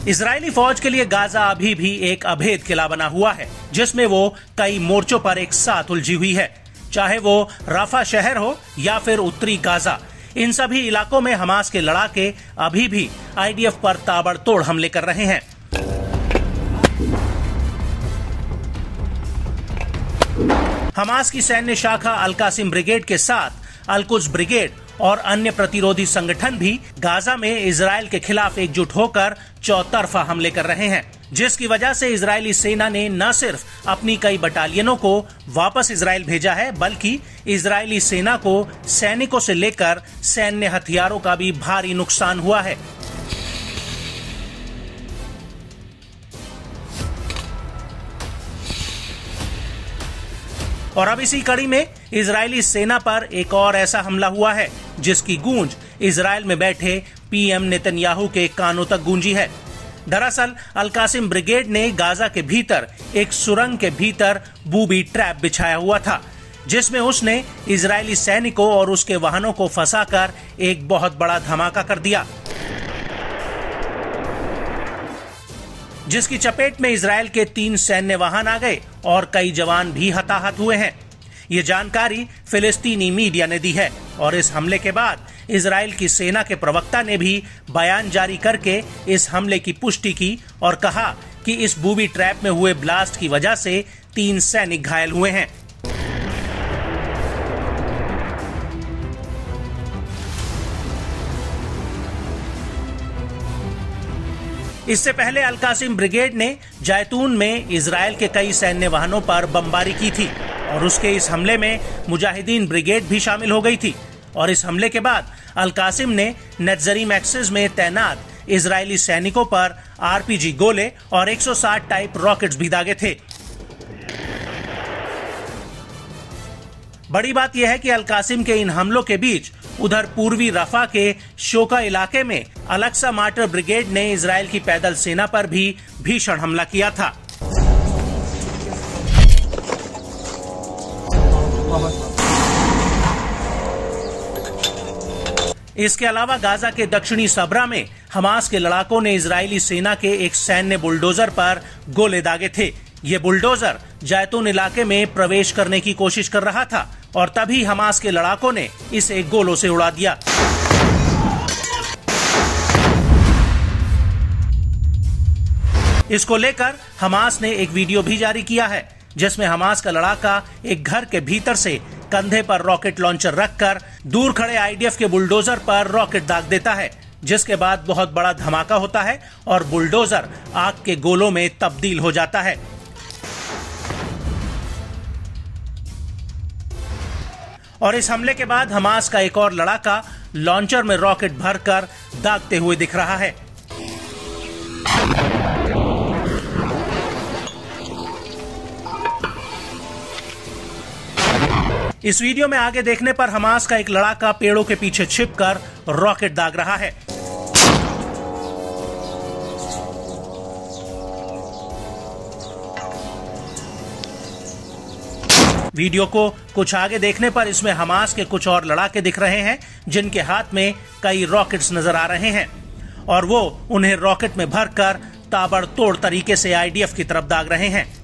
Israeli फौज के लिए गाजा अभी भी एक अभेद किला बना हुआ है, जिसमें वो कई मोर्चों पर एक साथ उलझी हुई है। चाहे वो राफा शहर हो या फिर उत्तरी गाजा, इन सभी इलाकों में हमास के लड़ाके अभी भी आईडीएफ पर ताबड़तोड़ हमले कर रहे हैं। हमास की सैन्य शाखा अल कासिम ब्रिगेड के साथ अल कुद्स ब्रिगेड और अन्य प्रतिरोधी संगठन भी गाजा में इजरायल के खिलाफ एकजुट होकर चौतरफा हमले कर रहे हैं, जिसकी वजह से इजरायली सेना ने न सिर्फ अपनी कई बटालियनों को वापस इजरायल भेजा है, बल्कि इजरायली सेना को सैनिकों से लेकर सैन्य हथियारों का भी भारी नुकसान हुआ है। और अब इसी कड़ी में इजरायली सेना पर एक और ऐसा हमला हुआ है जिसकी गूंज इजरायल में बैठे पीएम नेतन्याहू के कानों तक गूंजी है। दरअसल अल कासिम ब्रिगेड ने गाजा के भीतर एक सुरंग के भीतर बूबी ट्रैप बिछाया हुआ था, जिसमें उसने इजरायली सैनिकों और उसके वाहनों को फंसाकर एक बहुत बड़ा धमाका कर दिया, जिसकी चपेट में इजरायल के 3 सैन्य वाहन आ गए और कई जवान भी हताहत हुए हैं। ये जानकारी फिलिस्तीनी मीडिया ने दी है और इस हमले के बाद इजरायल की सेना के प्रवक्ता ने भी बयान जारी करके इस हमले की पुष्टि की और कहा कि इस बूबी ट्रैप में हुए ब्लास्ट की वजह से 3 सैनिक घायल हुए हैं। इससे पहले अल कासिम ब्रिगेड ने जैतून में इजरायल के कई सैन्य वाहनों पर बमबारी की थी और उसके इस हमले में मुजाहिदीन ब्रिगेड भी शामिल हो गई थी। और इस हमले के बाद अल कासिम ने नेत्जरीम एक्सिस में तैनात इजरायली सैनिकों पर आरपीजी गोले और 160 टाइप रॉकेट्स भी दागे थे। बड़ी बात यह है कि अल कासिम के इन हमलों के बीच उधर पूर्वी रफा के शोका इलाके में अलक्सा मार्टर ब्रिगेड ने इजरायल की पैदल सेना पर भी भीषण हमला किया था। इसके अलावा गाजा के दक्षिणी सबरा में हमास के लड़ाकों ने इजरायली सेना के एक सैन्य बुलडोजर पर गोले दागे थे। ये बुलडोजर जैतून इलाके में प्रवेश करने की कोशिश कर रहा था और तभी हमास के लड़ाकों ने इसे गोलों से उड़ा दिया। इसको लेकर हमास ने एक वीडियो भी जारी किया है, जिसमें हमास का लड़ाका एक घर के भीतर से कंधे पर रॉकेट लॉन्चर रखकर दूर खड़े आईडीएफ के बुलडोजर पर रॉकेट दाग देता है, जिसके बाद बहुत बड़ा धमाका होता है और बुलडोजर आग के गोलों में तब्दील हो जाता है। और इस हमले के बाद हमास का एक और लड़ाका लॉन्चर में रॉकेट भरकर दागते हुए दिख रहा है। इस वीडियो में आगे देखने पर हमास का एक लड़ाका पेड़ों के पीछे छिपकर रॉकेट दाग रहा है। वीडियो को कुछ आगे देखने पर इसमें हमास के कुछ और लड़ाके दिख रहे हैं, जिनके हाथ में कई रॉकेट्स नजर आ रहे हैं और वो उन्हें रॉकेट में भरकर ताबड़तोड़ तरीके से आईडीएफ की तरफ दाग रहे हैं।